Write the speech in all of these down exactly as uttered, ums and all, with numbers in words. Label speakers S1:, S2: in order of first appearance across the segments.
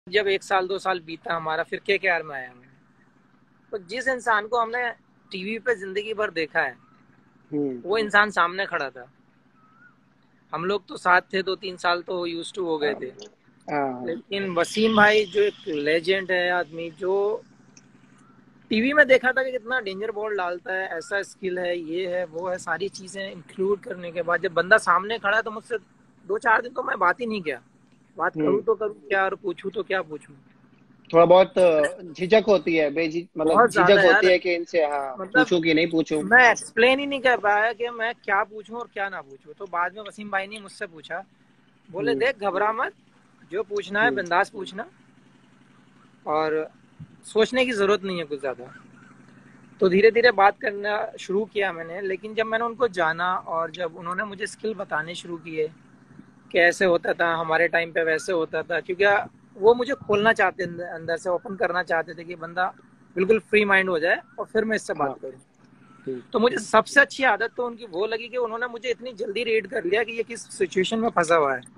S1: जब एक साल दो साल बीता हमारा, फिर के के आर में आया मैं। तो जिस इंसान को हमने टीवी पे जिंदगी भर देखा है,
S2: हम्म।
S1: वो इंसान सामने खड़ा था। हम लोग तो साथ थे, दो तीन साल तो यूज टू हो गए थे।
S2: हाँ।
S1: लेकिन वसीम भाई जो एक लेजेंड है, आदमी जो टीवी में देखा था कि कितना डेंजर बॉल डालता है, ऐसा स्किल है, ये है वो है, सारी चीजें इंक्लूड करने के बाद जब बंदा सामने खड़ा है तो मुझसे दो चार दिन तो मैं बात ही नहीं किया। बात करूँ
S2: हम्म।
S1: तो करूँ क्या और पूछूं तो क्या पूछूं।
S2: थोड़ा बहुत अ, झिझक होती है, बेझिझक मतलब
S1: बहुत
S2: झिझक
S1: ज्यादा
S2: होती
S1: यार,
S2: है कि इनसे हाँ
S1: मतलब
S2: पूछूं कि नहीं पूछूं।
S1: मैं एक्सप्लेन ही नहीं कर पाया कि मैं क्या पूछूं और क्या ना पूछूं। तो बाद में वसीम भाई ने मुझसे पूछा, बोले
S2: हम्म।
S1: देख घबरा मत, जो पूछना है
S2: हम्म।
S1: बिंदास पूछना, और सोचने की जरूरत नहीं है कुछ ज्यादा। तो धीरे धीरे बात करना शुरू किया मैंने। लेकिन जब मैंने उनको जाना और जब उन्होंने मुझे स्किल बताने शुरू किए, कैसे होता था हमारे टाइम पे वैसे होता था, क्योंकि वो मुझे खोलना चाहते थे, अंदर से ओपन करना चाहते थे कि बंदा बिल्कुल फ्री माइंड हो जाए और फिर मैं इससे
S2: हाँ।
S1: बात करूं।
S2: हम्म।
S1: तो मुझे सबसे अच्छी आदत तो उनकी वो लगी कि उन्होंने मुझे इतनी जल्दी रीड कर लिया कि ये किस सिचुएशन में फंसा हुआ है।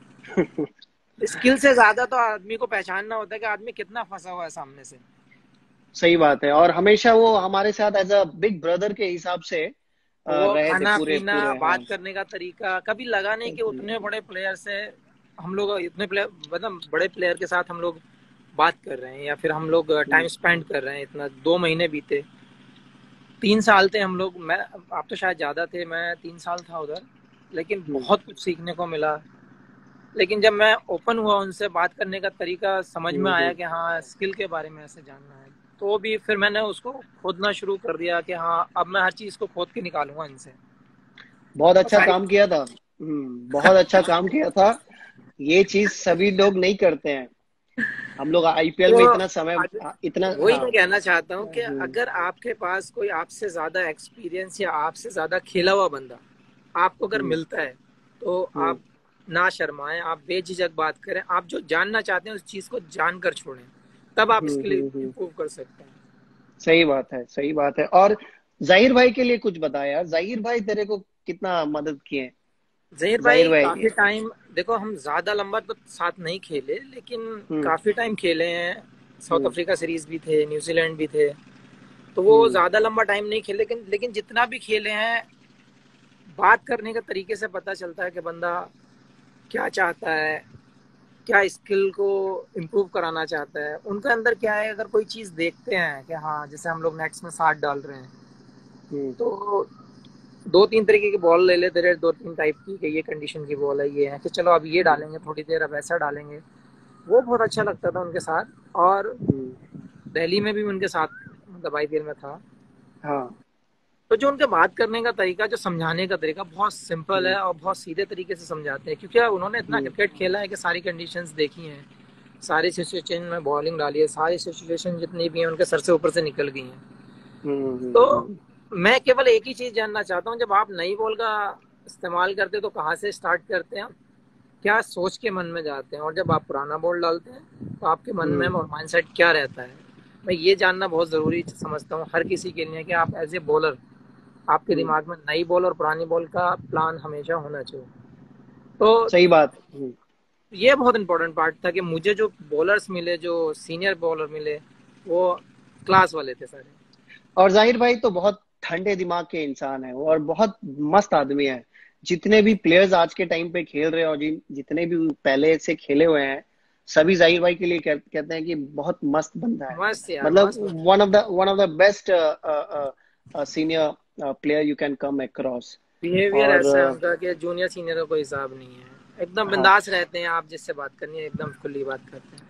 S1: स्किल से ज्यादा तो आदमी को पहचानना होता है कि आदमी कितना फंसा हुआ है सामने से।
S2: सही बात है, और हमेशा वो हमारे साथ एज अ बिग ब्रदर के हिसाब से अ,
S1: वो
S2: रहे थे
S1: खाना
S2: पूरे
S1: पीना,
S2: पूरे। हाँ।
S1: बात करने का तरीका, कभी लगा नहीं कि उतने बड़े प्लेयर से हम लोग, इतने प्लेयर मतलब बड़े प्लेयर के साथ हम लोग बात कर रहे हैं या फिर हम लोग टाइम
S2: हम्म।
S1: स्पेंड कर रहे हैं इतना। दो महीने बीते, तीन साल थे हम लोग, मैं, आप तो शायद ज्यादा थे, मैं तीन साल था उधर। लेकिन
S2: हम्म।
S1: बहुत कुछ सीखने को मिला। लेकिन जब मैं ओपन हुआ, उनसे बात करने का तरीका समझ में
S2: हम्म।
S1: आया
S2: हम्म।
S1: कि हाँ स्किल के बारे में ऐसे जानना है, तो भी फिर मैंने उसको खोदना शुरू कर दिया कि हाँ अब मैं हर चीज को खोद के निकालूंगा इनसे।
S2: बहुत
S1: और
S2: अच्छा
S1: सारी
S2: काम किया था। हम्म, बहुत अच्छा काम किया था। ये चीज सभी लोग नहीं करते हैं। हम लोग आईपीएल में
S1: तो
S2: इतना समय,
S1: अगर-
S2: इतना
S1: वही
S2: हाँ।
S1: मैं कहना चाहता हूँ कि
S2: हम्म।
S1: अगर आपके पास कोई आपसे ज्यादा एक्सपीरियंस या आपसे ज्यादा खेला हुआ बंदा आपको अगर
S2: हम्म।
S1: मिलता है, तो
S2: हम्म।
S1: आप ना शर्माएं, आप बेझिझक बात करें, आप जो जानना चाहते हैं उस चीज को जानकर छोड़ें, तब आप
S2: हम्म।
S1: इसके लिए
S2: हम्म। हम्म।
S1: इम्प्रूव कर सकते हैं।
S2: सही बात है, सही बात है। और जाहिर भाई के लिए कुछ बता यार, जाहिर भाई तेरे को कितना मदद किए।
S1: जहीर
S2: जाहिर
S1: भाई
S2: भाई।
S1: काफी टाइम, देखो हम ज्यादा लंबा तो साथ नहीं खेले, लेकिन
S2: हम्म।
S1: काफी टाइम खेले हैं। साउथ
S2: हम्म।
S1: अफ्रीका सीरीज भी थे, न्यूजीलैंड भी थे। तो वो
S2: हम्म।
S1: ज्यादा लंबा टाइम नहीं खेले, लेकिन लेकिन जितना भी खेले हैं, बात करने के तरीके से पता चलता है कि बंदा क्या चाहता है, क्या स्किल को इम्प्रूव कराना चाहता है, उनके अंदर क्या है। अगर कोई चीज़ देखते हैं कि हाँ जैसे हम लोग नेट्स में साथ डाल रहे हैं,
S2: हम्म।
S1: तो दो तीन तरीके की बॉल ले लेते रहे, दो तीन टाइप की कि ये कंडीशन की बॉल है, ये है कि चलो अब ये
S2: हम्म।
S1: डालेंगे थोड़ी देर, अब ऐसा डालेंगे। वो बहुत अच्छा लगता था उनके साथ। और
S2: हम्म।
S1: दिल्ली में भी उनके साथ, मतलब आई पी एल में था।
S2: हाँ।
S1: तो जो उनके बात करने का तरीका, जो समझाने का तरीका बहुत सिंपल
S2: हम्म।
S1: है और बहुत सीधे तरीके से समझाते हैं, क्योंकि उन्होंने इतना
S2: हम्म।
S1: क्रिकेट खेला है कि सारी कंडीशंस देखी हैं, सारी सिचुएशन में बॉलिंग डाली है, सारी सिचुएशन जितनी भी हैं उनके सर से ऊपर से निकल गई हैं।
S2: हम्म। हम्म।
S1: तो
S2: हम्म।
S1: मैं केवल एक ही चीज़ जानना चाहता हूँ, जब आप नई बॉल का इस्तेमाल करते हैं तो कहाँ से स्टार्ट करते हैं, क्या सोच के मन में जाते हैं, और जब आप पुराना बॉल डालते हैं तो आपके मन में
S2: हम्म।
S1: माइंडसेट क्या रहता है। मैं ये जानना बहुत ज़रूरी समझता हूँ हर किसी के लिए कि आप एज ए बॉलर, आपके
S2: हम्म।
S1: दिमाग में नई बॉल और पुरानी बॉल का प्लान हमेशा होना चाहिए। तो
S2: सही बात। हम्म।
S1: ये बहुत इंपॉर्टेंट पार्ट था कि मुझे जो बॉलर्स मिले, जो सीनियर बॉलर मिले, वो क्लास वाले थे सारे।
S2: और जाहिर भाई तो बहुत ठंडे दिमाग के इंसान है और बहुत मस्त आदमी है। जितने भी प्लेयर्स आज के टाइम पे खेल रहे हैं और जिन जितने भी पहले से खेले हुए हैं, सभी जाहिर भाई के लिए कह, कहते हैं कि बहुत मस्त बंदा है।
S1: मस्त यार,
S2: मतलब
S1: मस्त बंदा।
S2: One of the one of the best senior player you can come across.
S1: Behaviour
S2: और
S1: ऐसा है
S2: uh,
S1: उनका कि जूनियर सीनियर का कोई हिसाब नहीं है। एकदम
S2: हाँ।
S1: बिंदास रहते हैं, आप जिससे बात करनी है एकदम खुली बात करते हैं।